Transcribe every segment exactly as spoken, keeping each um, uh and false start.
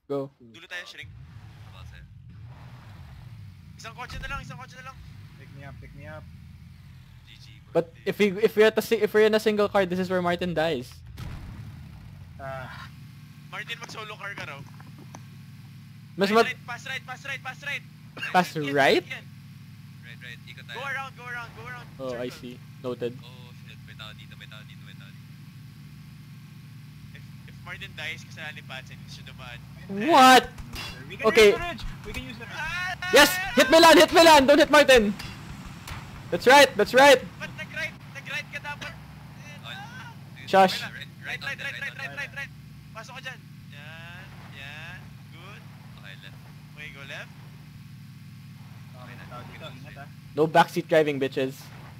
Go. Dulo tayo, shrink. Base. Isang kotse na lang, isang kotse na lang. Pick me up, pick me up. G G. But if we if we're at a si- if we're in a single car, this is where Martin dies. Ah, Martin, mag-solo car ka raw. Mas Right, mat right, pass right, pass right, pass right. pass Yan, right? yan. Right, right. Ikot tayo. Go around, go around, go around. Oh, I Circle. see. Noted. Oh shit, may tao dito, may tao dito, may tao dito. If, if Martin dies, kasalanan ni Patsen, hindi siya dumaan. What? we can Okay. use the ridge. We can use the ridge. Ah! Yes! Hit Milan! Hit Milan! Don't hit Martin! That's right! That's right! Ba't nag-right? Nag-right ka dapat? Oh, Ah! sige, Shush. sige, Right, right, right, right, on, right, right, right. Pasok ka dyan. Yan, yan. Good. Okay, left. Okay, go left. Okay, tao dito. Ingat ah. No backseat driving, bitches.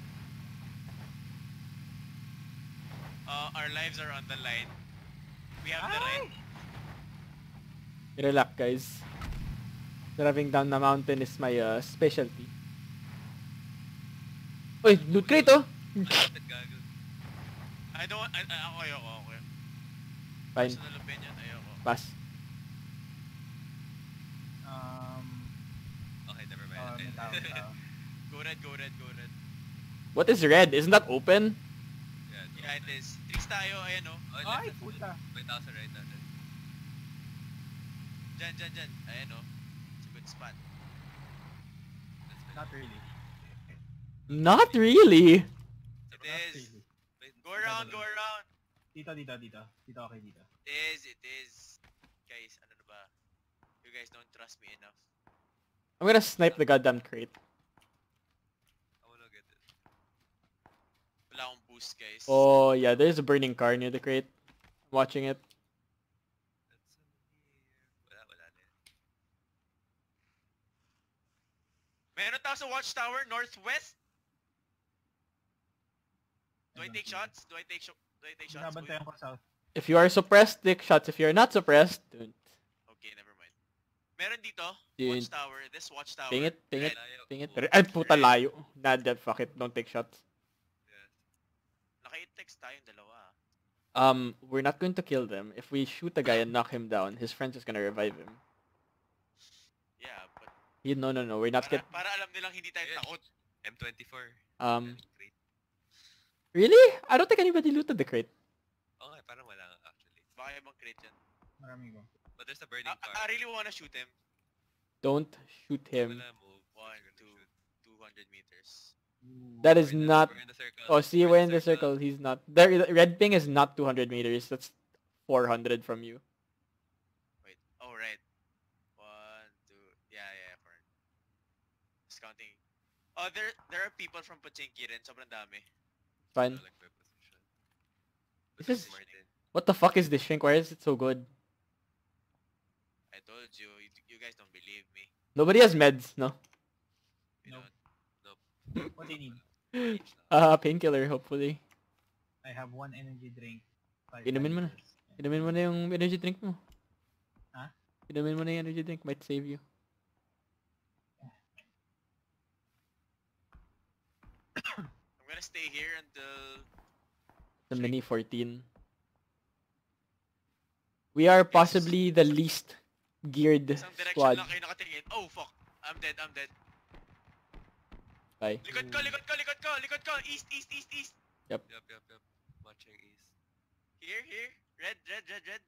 Uh, our lives are on the line. We have the right. Relax, guys. Driving down the mountain is my uh, specialty. Uy, loot crate oh! Malapit gago. I don't want, I, I, ako, ayoko, ako. Fine. Personal opinion, ayoko. Pass. Um, Okay, never mind. oh, may Okay. tao, may tao. Go red, go red, go red. What is red? Isn't that open? Yeah, no. Yeah, it is. Trees tayo, ayan o. Oh, Ay, left, left, puta. left. May tao sa right natin. Dyan, dyan, dyan. Ayan o. It's a good spot. That's fine. Not really. Not really. It Not is. really. Wait, Go around, go around. Dito, dito, dito. Dito, okay, dito. It is, it is. Guys, ano na ba? You guys don't trust me enough. I'm gonna snipe the goddamn crate. I wanna get it. Wala akong boost, guys. Oh yeah, there's a burning car near the crate. I'm watching it. That's in here. Wala, wala na yan. Meron tao sa watchtower, northwest. Do I take shots? Do I take shots? Do I take shots? Binabantayan ko south. If you are suppressed, take shots. If you're not suppressed, don't. Okay, never mind. Meron dito, Yun. watchtower, this watchtower. Ping it, ping it, Layo. ping it. Oh, Ay, puta layo. Nah, that fuck it. Don't take shots. yes. Naka-text tayong dalawa. Um, we're not going to kill them. If we shoot the guy and knock him down, his friend's just gonna revive him. Yeah, but He, no, no, no. We're not para, get. para alam nilang hindi tayo Yeah. takot. M twenty-four. Um, Great. really? I don't think anybody looted the crate. Okay, parang wala nga actually. Baka ibang crate yan. Marami ko. But there's a burning I, car. I really wanna shoot him. Don't shoot him. Wala, move. One, We're gonna two, shoot. two hundred meters. That We're is in the- not. We're in the circle. Oh, see, we're in the circle. He's not. The the red ping is not two hundred meters. That's four hundred from you. Wait, oh right. One, two, yeah, yeah, four. Just counting. Oh, there there are people from Pochinki rin. Sobrang dami. Fine. I like my position. But This this is- Martin. What the fuck is this shrink? Why is it so good? I told you, you, you guys don't believe me. Nobody has meds, no? You Nope. know, What do you need? Uh, painkiller, hopefully. I have one energy drink. Five Inumin mo na. liters. Inumin mo na yung energy drink mo. Ha? Inumin mo na yung energy drink. Might save you. I'm gonna stay here until The mini fourteen. We are possibly the least geared isang direction squad. lang kayo nakatingin. Oh fuck! I'm dead, I'm dead. Bye. Likod ko, likod ko, likod ko, likod ko! East, east, east, east! Yup, yup, yup. Watching east. Here, here. Red, red, red, red.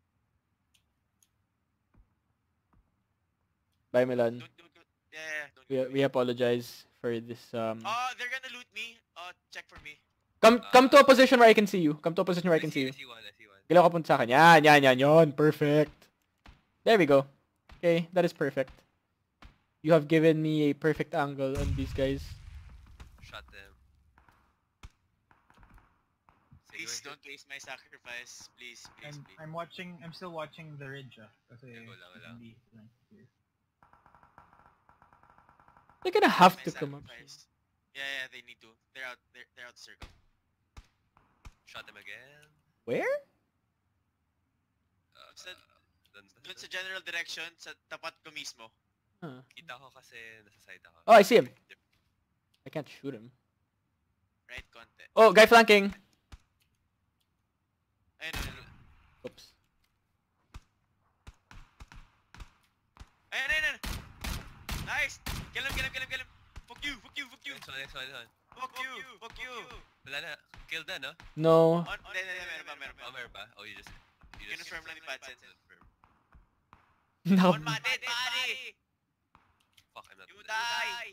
Bye, Milan. Don't, don't, don't. Yeah, yeah, don't We, go we apologize for this. Um, Uh, they're gonna loot me. Uh, check for me. come come to a position where I can see you. Come to a position where I can see you. I see one, I see one. Galaw ka punta sa akin. Yan, yan, yan, yon. Perfect. There we go. Okay, that is perfect. You have given me a perfect angle on these guys. Shot them. Sige, Please wait, don't waste my sacrifice. Please, please, I'm, please. I'm watching, I'm still watching the ridge ah. Kasi Yeah, wala, wala. hindi lang here. They're gonna have My to come up. sacrifice. Yeah, yeah, they need to. They're out. They're, they're out the circle. Shot them again. Where? Uh, Sa- uh, dun, dun, Doon sa dun. general direction, sa tapat ko mismo. Huh. Kita ko kasi nasa side ako. Oh, I see him. I can't shoot him. Right konti. Oh, guy flanking. Ayun, no, no, no. Oops. Kill him, kill him, kill him, kill him. Fuck you, fuck you, fuck you. Next one, next one, next one. Fuck you, fuck you. Wala na. Kill na, no? No. On, hindi, hindi, meron pa, meron pa. Oh, meron ba? Oh, you just... You just... Confirm lang ni Patsen. Confirm. No. On matted, pare! Fuck, I'm not... You die!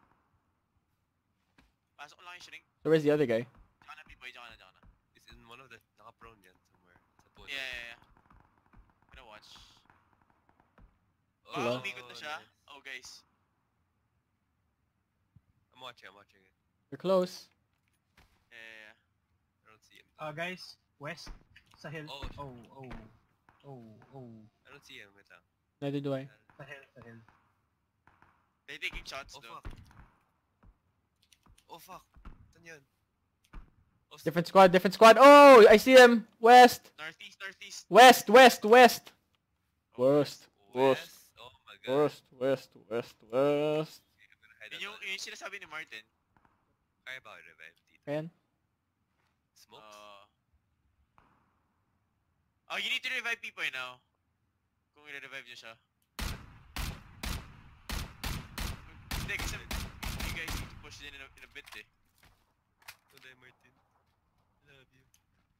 Pasok ko lang yung shrink. So where's the other guy? Diyan ka na, B-boy, diyan ka na, diyan ka na. It's in one of the... Naka-prone yan somewhere. Sa puno. Yeah, yeah, yeah. Gonna watch. Hello? Oh, umikot na siya. nice. Oh, guys. I'm watching, I'm watching it. We're close. Yeah, yeah, yeah. I don't see him. Uh, guys, west. Sa hill. Oh, Oh, oh. Oh, oh. I don't see him. Wait lang. Neither do I. Sa hill, sa hill. They taking shots, Oh, though. fuck. Oh, fuck. Saan yun? Oh, s- Different squad, different squad. Oh, I see them. West. Northeast, northeast. West, west, west. Oh, West, west, West? Oh my god. west, west, west, west. Okay, I'm gonna hide Yun yung, out yun yung sinasabi ni Martin. Kaya ba ako revive dito? Ayan. Smokes? Uh, oh, you need to revive Pipoy now. Kung i-revive niyo siya. Hindi, kasi you guys need to push din in a, in a bit eh. Tunay, Martin. Love you.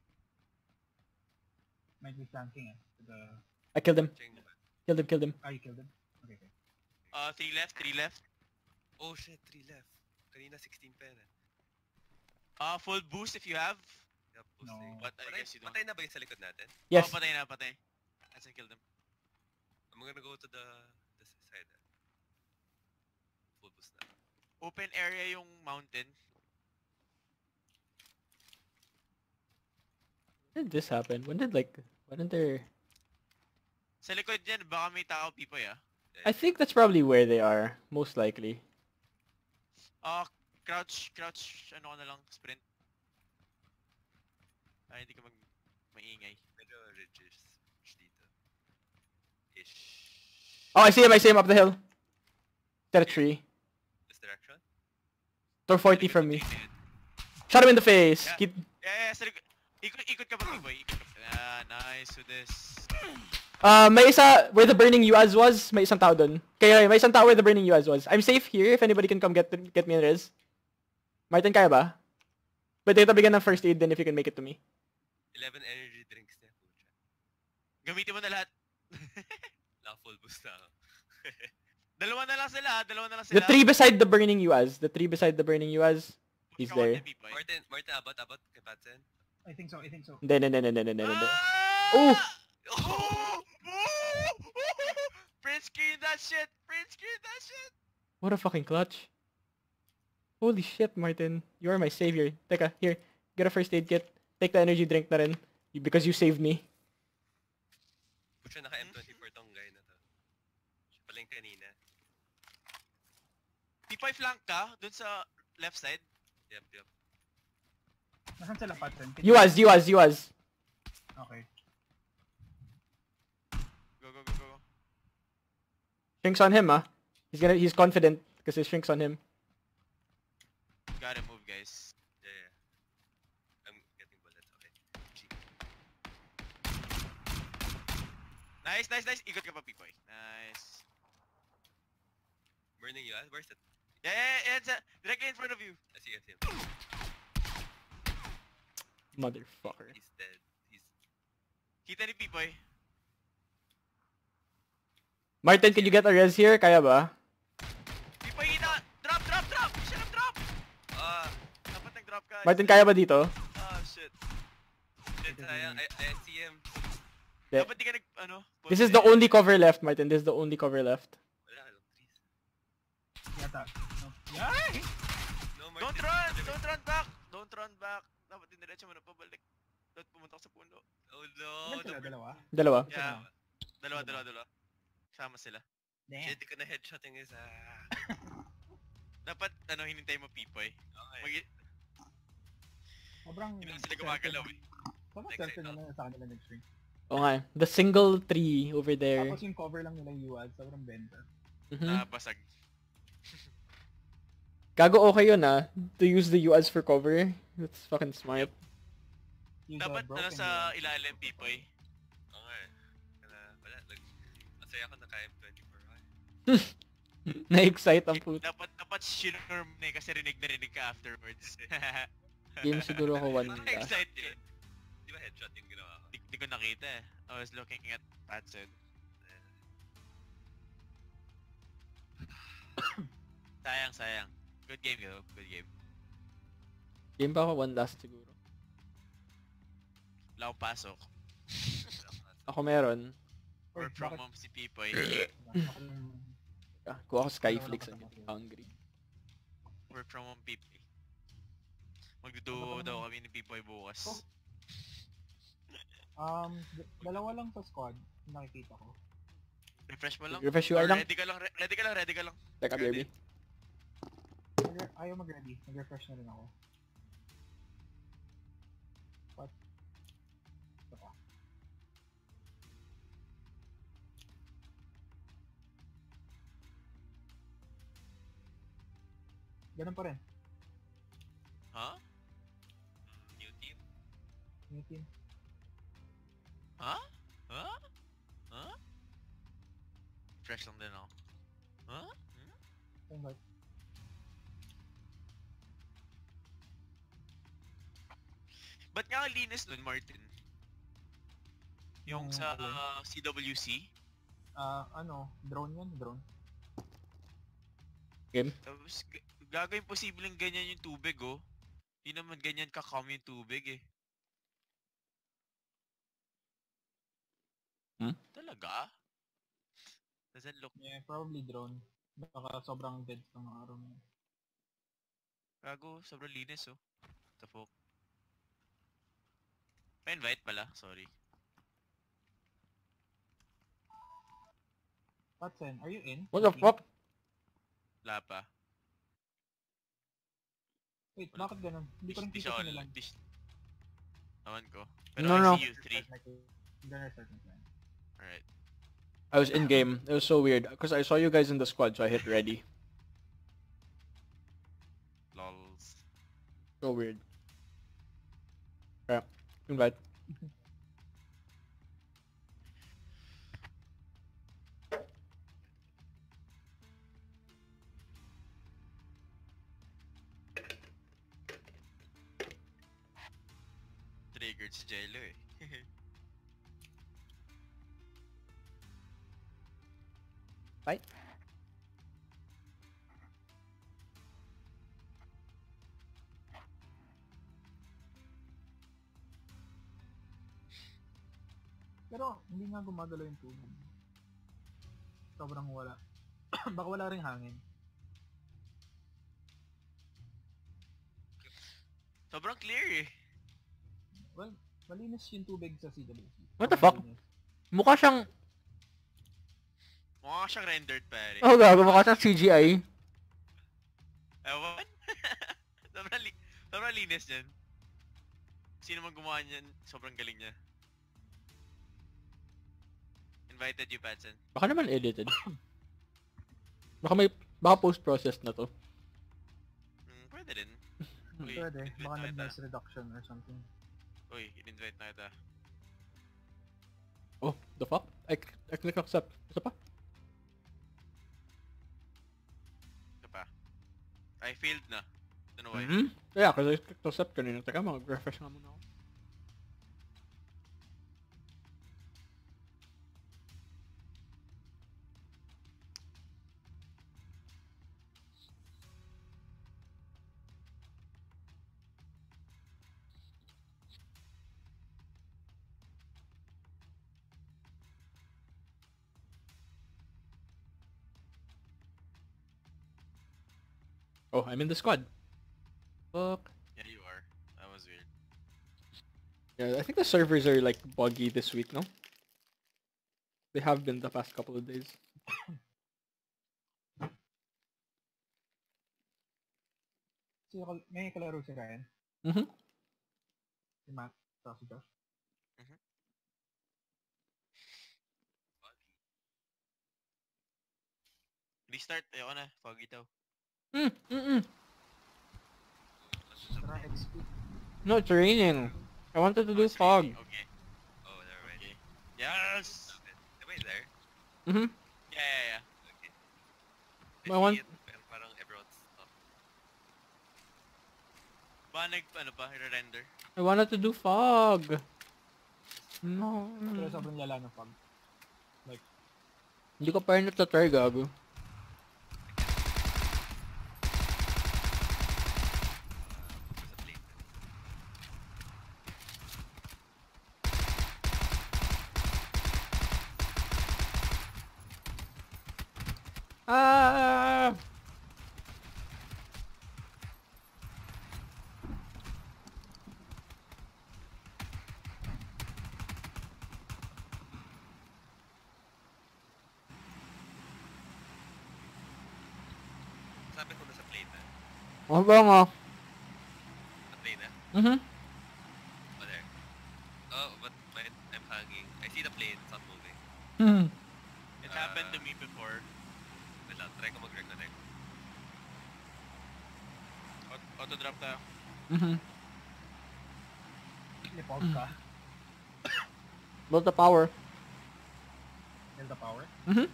Might be flanking eh. To the... I killed him. Cheng naman. Killed him, killed him. Ah, you killed him? Okay, okay. Uh, three left, three left. Oh shit, three left. Kanina sixteen pa yan eh. Uh, full boost if you have. Yup, No. boosting. But I Patay, guess you don't. patay na ba yung sa likod natin? Yes. Oh, patay na, patay. As I killed him. I'm gonna go to the, the side eh. Full boost na. Open area yung mountain. When did this happen? When did like, when did there... Sa likod dyan, baka may tao Pipoy ah. I think that's probably where they are, most likely. Ah, crouch, crouch, ano ka na lang, sprint. Ay, hindi ka mag maingay. Medyo ridges dito. Ish. Oh, I see him, I see him up the hill. Got a tree. This direction? Throw forty from me. Shot him in the face. Yeah. Keep... Yeah, yeah, sa likod. Ikot, ikot ka pa, Pipoy. Ikot ka pa. Ah, nice with this. Uh, may isa where the burning U A Z was, may isang tao dun. Kaya may isang tao where the burning U A Z was. I'm safe here if anybody can come get get me in res. Martin, kaya ba? Pwede ito bigyan ng first aid then if you can make it to me. eleven energy drinks niya. Pucha. Gamitin mo na lahat. Naka full boost na ako. Dalawa na lang sila, ah. Dalawa na lang sila. The tree beside the burning U A Z. The tree beside the burning U A Z. He's Come on, there. Pipoy. Martin, Martin, abot, abot kay Patsen. I think so, I think so. Hindi, hindi, hindi, hindi, hindi, hindi. Ah! Oh! Oh! Oh! Print screen that shit! Print screen that shit! What a fucking clutch. Holy shit, Martin. You are my savior. Teka, here. Get a first aid kit. Take the energy drink na rin. You- Because you saved me. Pucha, naka M twenty-four tong guy na to. Siya pala yung kanina. Pipoy flank ka, dun sa left side. Yep, yep. Nasaan sila, Patsen? Can U A Z, U A Z, U A Z. Okay. Go, go, go, go. Shrinks on him, ah. He's gonna, he's confident because it shrinks on him. Gotta move, guys. Yeah, yeah. I'm getting bullets, okay. G. Nice, nice, nice. Ikot ka pa, Pipoy. Nice. Burning you, ah? Where's it? Yeah, yeah, yeah. It's uh, directly in front of you. I see, I see him. Motherfucker. He's dead. He's... Kita ni Pipoy. Martin, can you get a res here? Kaya ba? Pipoy, kita! Drop, drop, drop! Shut up, drop! Ah! Dapat nag-drop ka. Martin, kaya ba dito? Ah, shit. Shit, sayang. I, I see him. Yeah. Dapat di ka nag, ano? This is the only cover left, Martin. This is the only cover left. Wala, alam, trees. Yata. No. Yay! No, Martin. Don't run! Don't run back! Don't run back! Dapat diniretso mo na pabalik. Dapat pumunta ka sa puno. Oh no! Ilan sila, no, dalawa? Dalawa. Yeah. Dalawa, dalawa, dalawa. Sama sila. Damn. Shit, di ko na headshot yung isa. Dapat, ano, hinintay mo Pipoy. Okay. Mag- Sobrang... Hindi na sila gumagalaw eh. Sobrang Next swerte side, no? naman sa kanila nag-shrink. Oo nga. The single tree over there. Tapos yung cover lang nila yung U A Z, sobrang benta. Mhm. Ah, basag. Gago okay yun, ah. To use the U A Z for cover. That's fucking smart. Use a Dapat, ano, broken sa U A Z. ilalim Pipoy. Okay. Wala, wala. Like, masaya ako naka M twenty-four. Okay. Na-excite ang puto. Dapat, dapat shinur mo na eh, kasi rinig na rinig ka afterwards. Game siguro ako one last. Excited yun. Di ba headshot yung ginawa ko? Di, di ko nakita eh. I was looking at Patson. Sayang, sayang. Good game though, good game. Game pa ako one last siguro. Wala akong pasok. Ako meron. Or Work from bakit- home si Pipoy. Ako yung- Ah, kuha ko Skyflix. Wala, wala, I'm wala. hungry. Work from home Pipoy. Magduduo daw kami ni Pipoy bukas. Oh. Um, d- dalawa lang sa squad, nakikita ko. Refresh mo lang. Refresh U I Or lang. Ready ka lang, re- ready ka lang, ready ka lang. Teka, baby. Mag- ayaw mag-ready, nag-refresh na rin ako. What? Ito pa. Ganun pa rin, Ha? Mm, New team. new team. Ha? Ha? Ha? Fresh lang din ako. Ha? Hmm? Invite. Ba't nga ang linis nun, Martin? Yung Yung sa alin? uh, C W C? Ah, ano, drone yan, drone. Game? Tapos g- gagawin posibleng ganyan yung tubig, oh. Di naman ganyan ka-calm yung tubig, eh. Hmm? Talaga? Doesn't look... Yeah, probably drone. Baka sobrang dead ng araw na yun. Gago, sobrang linis, oh. What the fuck? Pa-invite pala, sorry. Patsen, are you in? What the fuck? Wala pa. Wait, Wala. bakit ganun? Hindi ko rin Di kita siya sinilang. online. Di siya... Awan ko. Pero No, I no. see you, three. Gonna start my plan. Alright. I was in game. It was so weird. Because I saw you guys in the squad, so I hit ready. Lols. So weird. Yeah. Invite. Triggered si Jello, eh. Fight. Pero hindi nga gumagalaw yung tubig. Sobrang wala. Baka wala ring hangin. Sobrang clear, eh. Well, malinis yung tubig sa C W C. What the Sobrang fuck? linis. Mukha siyang... Mukha siyang rendered, pare. Oh, gago. Mukha siyang C G I. Ewan? sobrang, li sobrang linis niyan. Sino man gumawa niyan, sobrang galing niya. Invited you, Patson. Baka naman edited. Baka may... Baka post-process na to. Hmm, pwede din. Uy, Pwede. in-invite Baka na kita. nag-noise reduction or something. Uy, in-invite na kita. Oh, the fuck? I, I click accept. Isa pa? Ito pa. I failed na. Don't know why. Mm-hmm. Yeah, kasi I clicked accept kanina. Teka, mag-refresh nga muna ako. Oh, I'm in the squad. Fuck. Yeah, you are. That was weird. Yeah, I think the servers are like buggy this week, no? They have been the past couple of days. So, may kalaro si Ryan. Mm-hmm. Si Matt. Tapos si Josh. Restart. Ayoko na. Foggy daw. Mm, mm-mm. Tara, X P. No, it's raining. I wanted to do It's fog. raining. Okay. Oh, never mind. Okay. Yes! Stop it. Am I there? Mm-hmm. Yeah, yeah, yeah. Okay. I I want- see it, pero parang everyone's up. Ba nag, ano pa, render? I wanted to do fog. No. Pero sobrang lala ng pag. Hindi ko pa rin natatry, gago. There's a plane. Ah! Sabi ko nasa plane na. Oh, ba nga? Sa plane na? Mhm. Oh, there. Oh, but my, I'm hanging. I see the plane, it's not moving. Hmm. It Ah. happened to me before. Wait lang, try ko mag-reconnect. Aut- Auto-drop tayo. Mhm. Lipog ka. Build the power. Build the power. Mhm.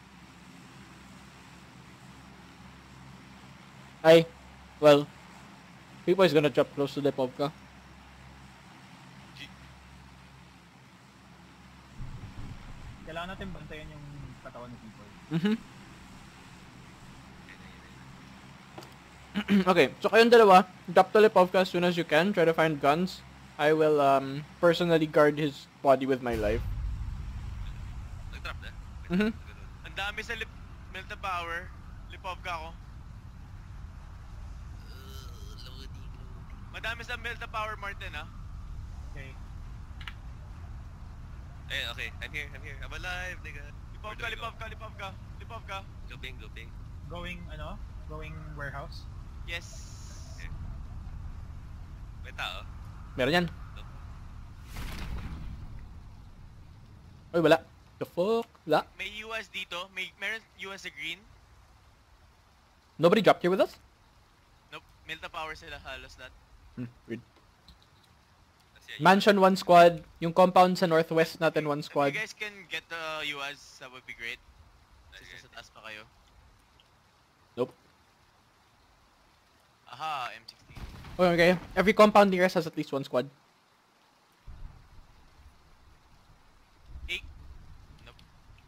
Ay. Well. People is gonna drop close to the Povka. Kailangan natin bantayan yung katawan ni people. Mhm. Okay, so kayong dalawa, drop to Lipovka as soon as you can. Try to find guns. I will um personally guard his body with my life. Nag-drop na? Wait, Mhm. ganun. Ang dami sa lip, melt na power. Lipovka ako. Uh, loading, loading. Madami sa melt na power, Martin, ah. Okay. Eh, okay. I'm here, I'm here. I'm alive, nigga. Where do Lipovka, I go? Lipovka, Lipovka. Lipovka. Looping, looping. Going, ano? Going warehouse. Yes. May tao? Meron yan. Ay, wala. The fuck? Wala. May U S dito. May meron U S sa green. Nobody dropped here with us? Nope. Melt na power sila halos lahat. Hmm, weird. Kasi, Mansion one squad. Yung compound sa northwest natin one If squad. you guys can get the U S, that would be great. Since Sige. nasa taas pa kayo. Nope. Aha, M sixteen. Okay, okay. Every compound near us has at least one squad. Eight. Nope.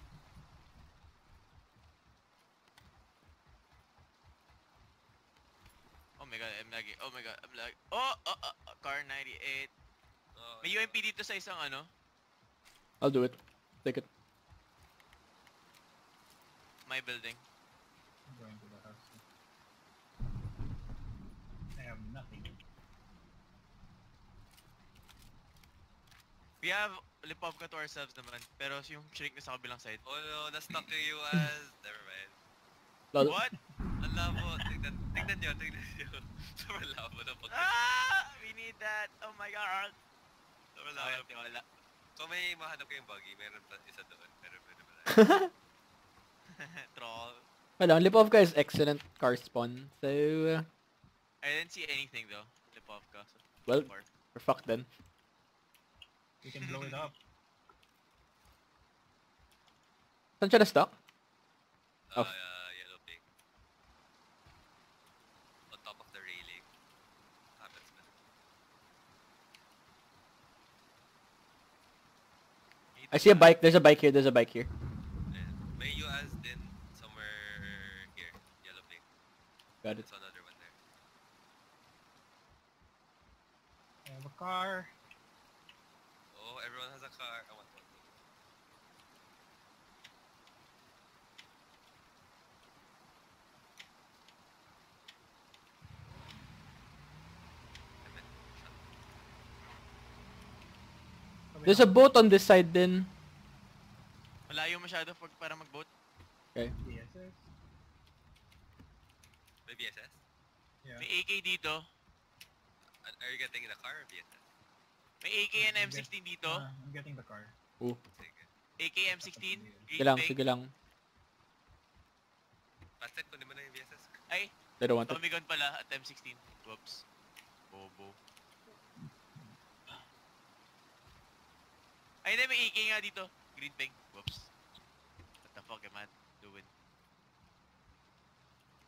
Oh my god, I'm lagging. Oh my god, I'm lagging. Oh, oh, oh, oh, car ninety-eight. Oh, May U M P dito sa isang ano. I'll do it. Take it. My building. I'm going to the house. I have nothing. We have Lipovka to ourselves naman. Pero yung shrink na sa kabilang side. Oh no, na-stuck yung U S. Never mind. Lol. What? Ang labo. Tignan, tignan nyo, tignan nyo. Sobrang labo ng pag- Ah! We need that. Oh my god. Sobrang Wala, labo. wala. Kung may mahanap kayong buggy, meron pa isa doon. Meron pa naman. Troll. Well, Lipovka is excellent car spawn. So, uh, I didn't see anything though. Lipovka. So well, far. we're fucked then. We can blow it up. Saan siya na-stuck? Uh, Oh. uh, yellow pink. On top of the railing. Happens man. I see a bike. There's a bike here. There's a bike here. Ayan. May U S din somewhere here. Yellow pink. Got it. There's another one there. I have a car. Oh, everyone has a car. I want one. Damn it. Shut There's a boat on this side then. Malayo masyado for, para mag-boat. Okay. D S S. May B S S? Yeah. May A K dito. Are are you getting in a car or B S S? May A K and M sixteen dito. Ah, I'm getting the car. Oh, Sige. A K M sixteen. sige lang, sige lang. Pastek, kunin mo na yung B S S. Ay, They don't want it. Tommy gun pala at M sixteen. Whoops. Bobo. Ay, hindi, may A K nga dito. Green pink. Whoops. What the fuck am I doing?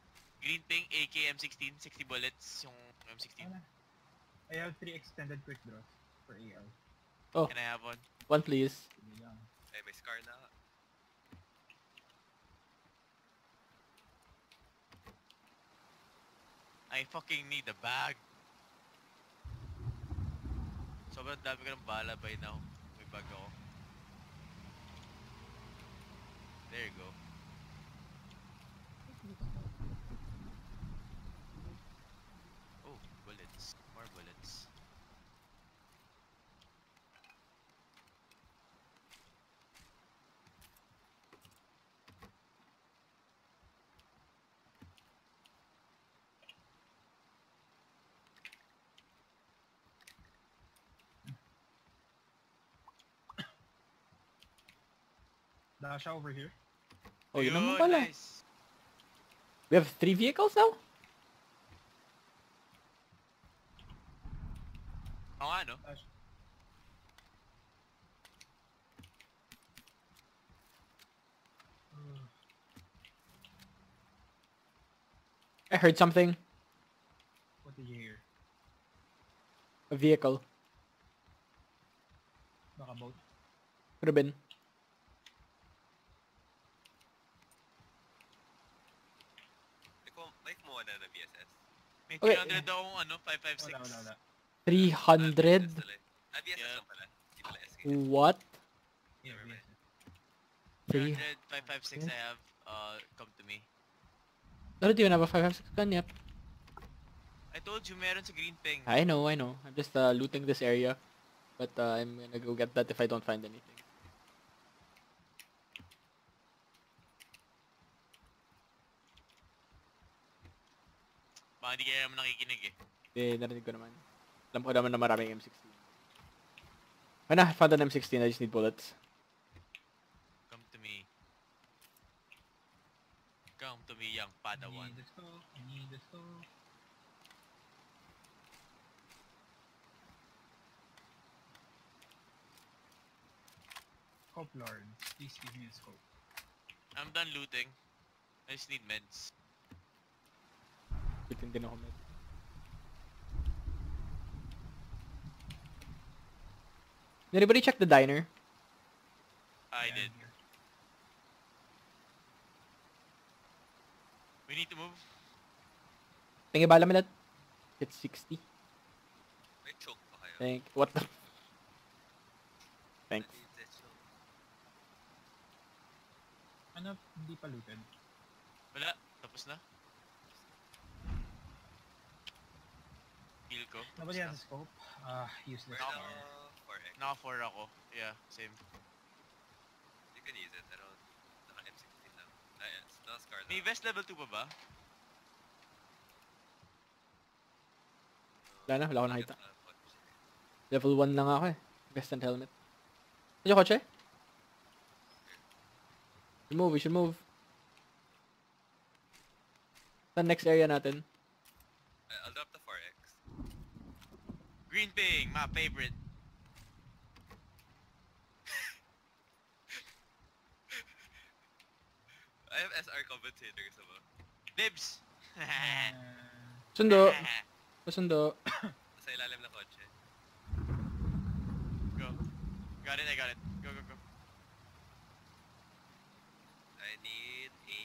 Green ping, A K, M sixteen, sixty bullets yung M sixteen. Ano? I have three extended quick draws for A R. Oh, Can I have one? one please. Sige lang. Ay, may scar na. I fucking need a bag. Sobrang dami ko ng bala by now. May bag ako. There you go. Oh, bullets. More bullets. Dasha over here. Oh, yun naman Yun, pala. nice. We have three vehicles now? Oo nga, no? Dasha. Uh, I heard something. what did you hear? A vehicle. Baka boat. Could have been. May, kum- may kumuha na ng V S S. May Okay. three hundred akong ano, five five six. Wala, wala, wala. three hundred? Ah, V S S pala eh. Ah, V S S Yeah. lang pala. Hindi pala S K. What? Yeah, Never yes. mind. Three. three hundred, five five six I have. Uh, come to me. I don't even have a five five six gun yet. I told you meron sa green ping. I know, I know. I'm just uh, looting this area. But uh, I'm gonna go get that if I don't find anything. Baka hindi kaya naman nakikinig eh. Eh, narinig ko naman. Alam ko naman na maraming M sixteen. Oh na, I found an M sixteen. I just need bullets. Come to me. Come to me, young I Padawan. need the scope. I need the scope. Scope lord. Please give me a scope. I'm done looting. I just need meds. Bitin din ako med. Did anybody check the diner? I Yeah, did. I'm here. We need to move. Tingin bala mo lahat? It's sixty. May choke pa kayo. Thank. What the? Thanks. Needs a choke. Ano, hindi pa looted? Wala. Tapos na. Heal ko. Nobody Tapos has a scope. Ah, useless. Where Ako. the four X? Naka four ako. Yeah, same. You can use it. I don't... Naka M sixteen lang. Ah, yeah. It's not scar May lang. vest level two pa ba? Wala na, wala akong nakita. Get the punch. Level one lang ako eh. Vest and helmet. Saan yung kotse? We should move, we should move. Saan next area natin? I- I'll drop the four X. Green ping, my favorite. I have S R compensator sa ba? Dibs! Ah, Sundo. Pasundo. Sa ilalim ng kotse. Go. Got it, I got it. Go, go, go. I need a...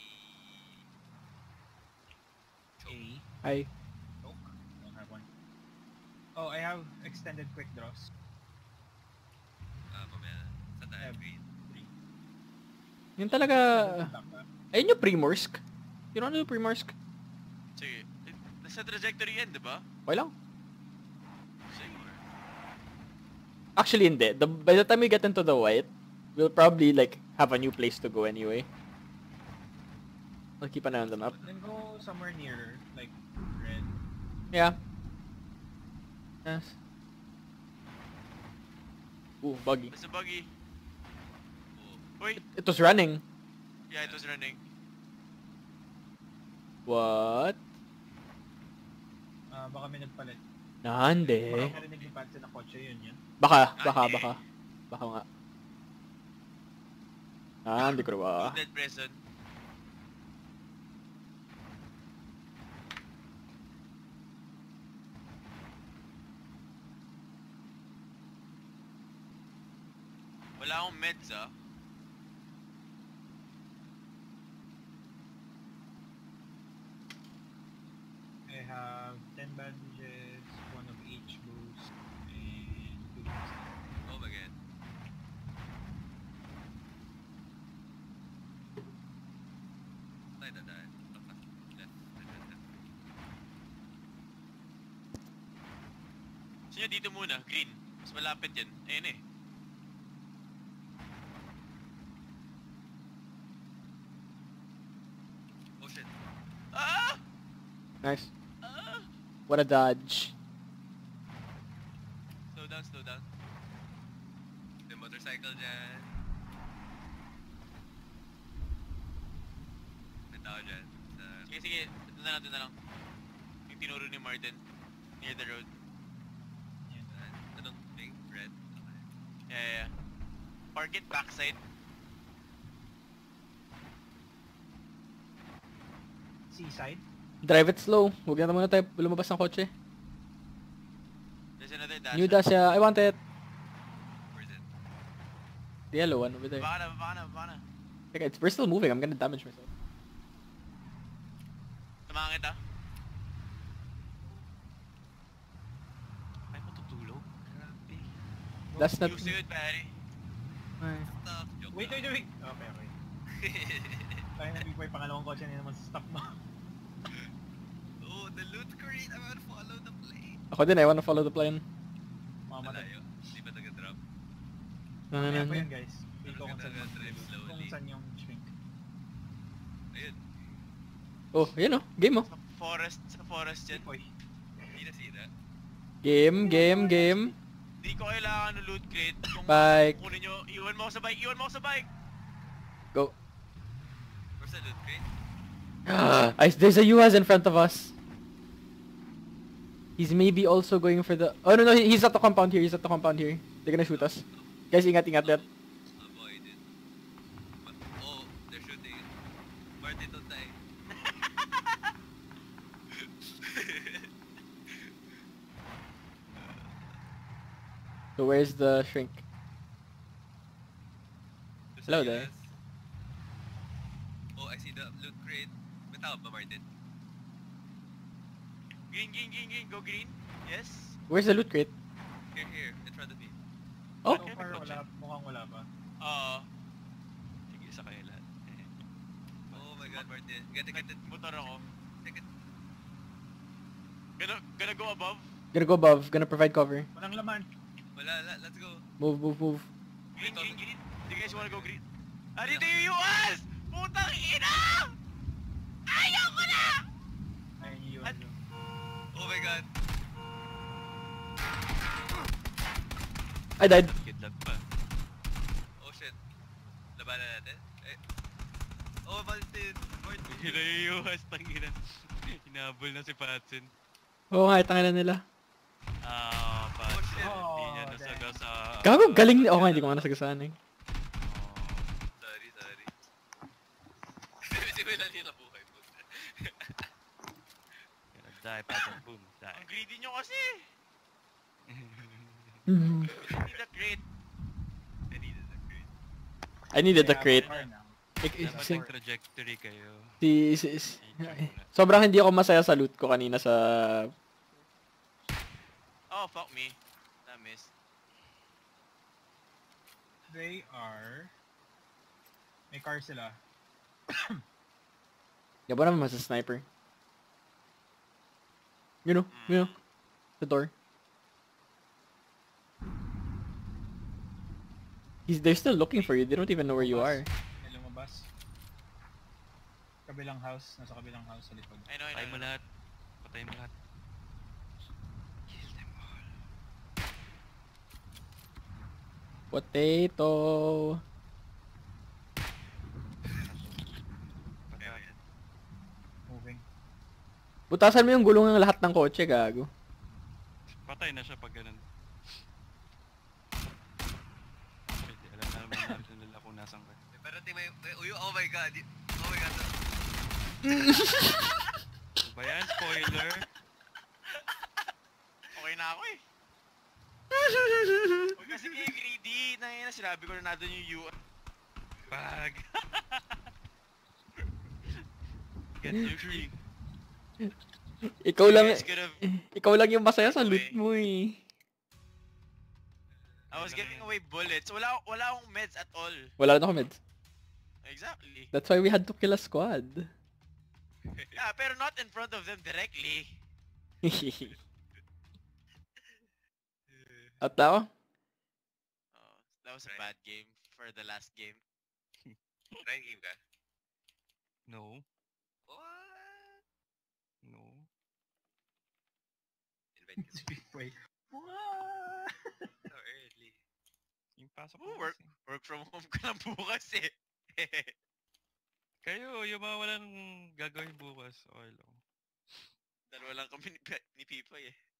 A. Hi. Choke. Don't have one. Oh, I have extended quick draws. Ah, mamaya. Saan tayo? Yeah. Green? Three. Yun talaga... Ayun yung Primorsk. You know ano yung Primorsk? Sige. Eh, Nasa trajectory yan, di ba? Okay lang. Sige. Actually, hindi. The, by the time we get into the white, we'll probably like have a new place to go anyway. I'll keep an eye on the map. Then go somewhere near, like, red. Yeah. Yes. Ooh, buggy. There's a buggy. Oh, Wait. It was running. Yeah, it was running. What? Ah, baka may nagpalit. Nande. Baka narinig ni Patsy na kotse yun yun. Baka, baka, Nande. baka. Baka nga. Ah, hindi ko ba. Dead prison. meds ah. I have ten bandages, one of each boost, and two boost. Oh my god. Ay, dadaan. Left, left, left, left. Sige, dito muna, green. Mas malapit yan. Ayun eh. Oh shit. Ah! Nice. Ah! What a dodge. Slow down, slow down. May motorcycle dyan. May tao dyan. Sa... Sige, sige. Ito na lang, ito na lang. Yung tinuro ni Martin. Near the road. Yan. Uh, anong thing? Red? Okay. Yeah, yeah, yeah. Park it backside. Seaside. Drive it slow. Huwag na muna tayo lumabas ng kotse. There's another dash. New dash, yeah. I want it. Where is it? The yellow one over there. Baka na, baka na, baka na. Okay, it's, we're still moving. I'm gonna damage myself. Samahan kita. Ay, matutulog. Grabe. That's not... Used to it, pare. Ay. Stop. Joke Wait, lang. wait, wait. Okay, okay. Tayo na big boy, pangalawang kotse na naman sa stock mo. Oh, the loot crate. I wanna follow the plane. Ako din, I wanna follow the plan. Mamatay. Malayo. Di ba taga-drop? No, no, no, Ayan po no. yan guys. Feel ko kung saan yung, Drive slowly. kung saan yung shrink. Ayun. Oh, yun oh. Game oh. Sa forest, sa forest yan. Boy. Hindi nasira. Game, game, game. Di ko kailangan ng loot crate. Kung Bike. kunin nyo, iwan mo ako sa bike, iwan mo ako sa bike! Go. Where's the loot crate? I, there's a U A S in front of us. He's maybe also going for the... Oh no, no, he- he's at the compound here. He's at the compound here. They're gonna shoot us. Guys, ingat, ingat, that. Avoid it. Ma- Oh, they're shooting. Martin, don't die. So where's the shrink? There's Hello a there. U S. Oh, I see the loot crate. May tao ba, Martin? Green, green, green, green, go green. Yes. Where's the loot crate? Here, here, in front of me. Oh, So far, wala, mukhang wala pa. Oo. Sige, sa kayo lahat. Oh my god, Martin. Get it, get it. Motor ako. Take it. Gonna, gonna go above. gonna go above. Gonna provide cover. Walang laman. Wala, la, let's go. Move, move, move. Green, Ito. green, green. Do you guys wanna go green? Ah, dito yung U S! Putang ina! Ayaw ko na! Ayun yung U S. oh. Oh my god. I died. Kidlat pa. Oh shit. Labanan natin? Eh. Oh, Martin. Martin. Hila yung U S, tangina. Hinabol na si Patsin. Oo nga, tangina nila. Ah, Patsin. Oh, Hindi niya damn. nasaga sa... Gago, galing ni... Oh nga, hindi ko nga nasagasaan eh. Sorry, sorry. Kasi may lali na buhay po. Die, Patsin. Boom. Die. Ang greedy nyo kasi. Mhm. I need a crate. I needed the crate. I needed the Kaya crate. car now. Ik- ik- Dapat si- yung trajectory kayo. si, si, si- I-check mo na. sobrang hindi ako masaya sa loot ko kanina sa... Oh, fuck me. I missed. They are... May car sila. Yabo naman mas sniper. You know, you know. The door. He's, they're still looking for you. They don't even know where you are. May lumabas. Kabilang house. Nasa kabilang house sa likod. I know, I Patay mo know. lahat. Patay mo lahat. Kill them all. Potato. Okay, yan. Moving. Butasan mo yung gulong ng lahat ng kotse, gago. Patay na siya pag ganun. Pwede, alam na naman natin nila kung nasan ka. May parating may... may uyo, oh my god. y- Oh my god. Ano ba yan? Spoiler? Okay na ako eh. Kasi kayo greedy. Nangina, sinabi ko na natin yung U. Pag. Get your free. Ikaw lang, You guys could've- ikaw lang yung masaya sa loot Okay. mo eh. I was giving away bullets. Wala, wala akong meds at all. Wala na ako meds. Exactly. That's why we had to kill a squad. Yeah, pero not in front of them directly. At ako? Oh, that was a Right. bad game for the last game. Ryan game ka? No. What? No. Invite ka sa Wait. What? so early. Yung pasok Oh, ko work. kasi. Work from home ka lang bukas eh. Kayo, yung mga walang gagawin bukas. Okay lang. Dalawa lang kami ni, Pe- ni Pipoy eh.